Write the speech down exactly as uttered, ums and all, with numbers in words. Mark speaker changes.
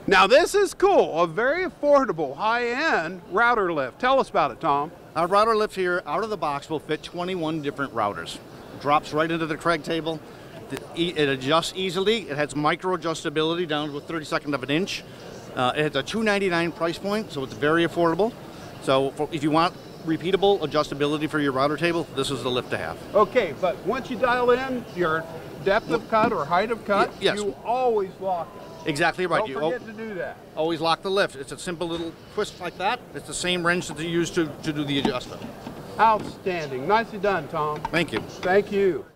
Speaker 1: Now this is cool, a very affordable, high-end router lift. Tell us about it, Tom.
Speaker 2: Our router lift here, out of the box, will fit twenty-one different routers. Drops right into the Kreg table. It adjusts easily. It has micro adjustability down to a thirty-second of an inch. Uh, it has a two ninety-nine price point, so it's very affordable. So for, if you want repeatable adjustability for your router table, this is the lift to have.
Speaker 1: Okay, but once you dial in your depth of cut or height of cut,
Speaker 2: y yes.
Speaker 1: you always lock it.
Speaker 2: Exactly right.
Speaker 1: Don't
Speaker 2: you
Speaker 1: forget to do that.
Speaker 2: Always lock the lift. It's a simple little twist like that. It's the same wrench that you use to, to do the adjustment.
Speaker 1: Outstanding. Nicely done, Tom.
Speaker 2: Thank you.
Speaker 1: Thank you.